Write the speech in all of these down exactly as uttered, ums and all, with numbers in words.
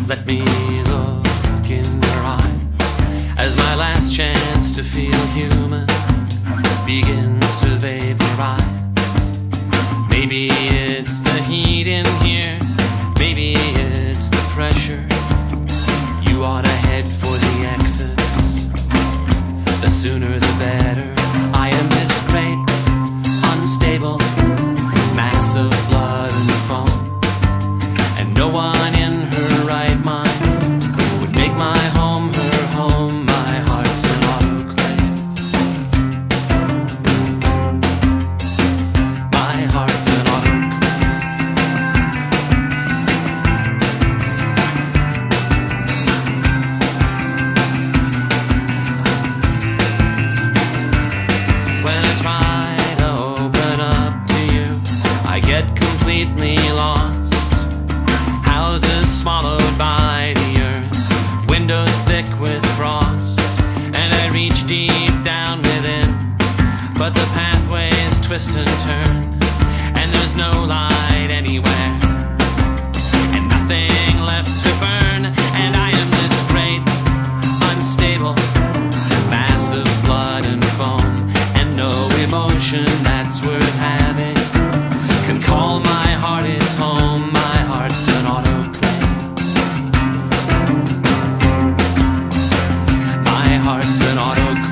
Let me look in your eyes as my last chance to feel human begins to vaporize. Maybe it's the heat in here, maybe it's the pressure. You ought to head for the exits, the sooner the better. I am this great, unstable mass of blood and foam, and no one in her right mind would make my home her home. My heart's an autoclave. My heart's an autoclave. When I try to open up to you, I get completely lost. Houses swallowed by the earth, windows thick with frost, and I reach deep down within, but the pathways twist and turn, and there's no light anywhere, and nothing left to burn. And I am this great, unstable mass of blood and foam, and no emotion that's worth having can call my heart its home. My heart's an autoclave. My heart's an autoclave.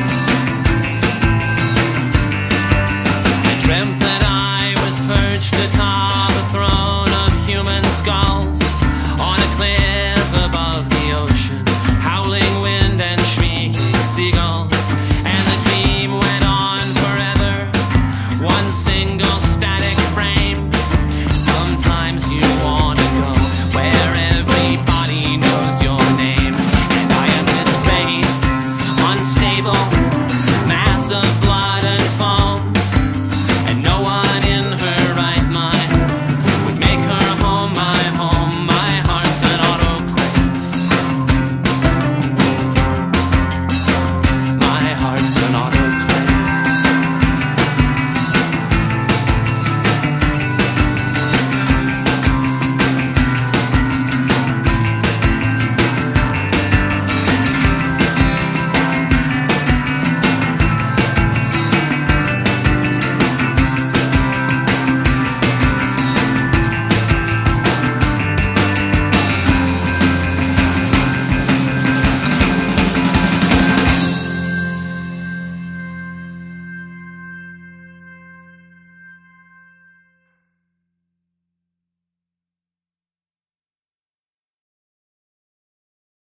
Dreamt that I was perched atop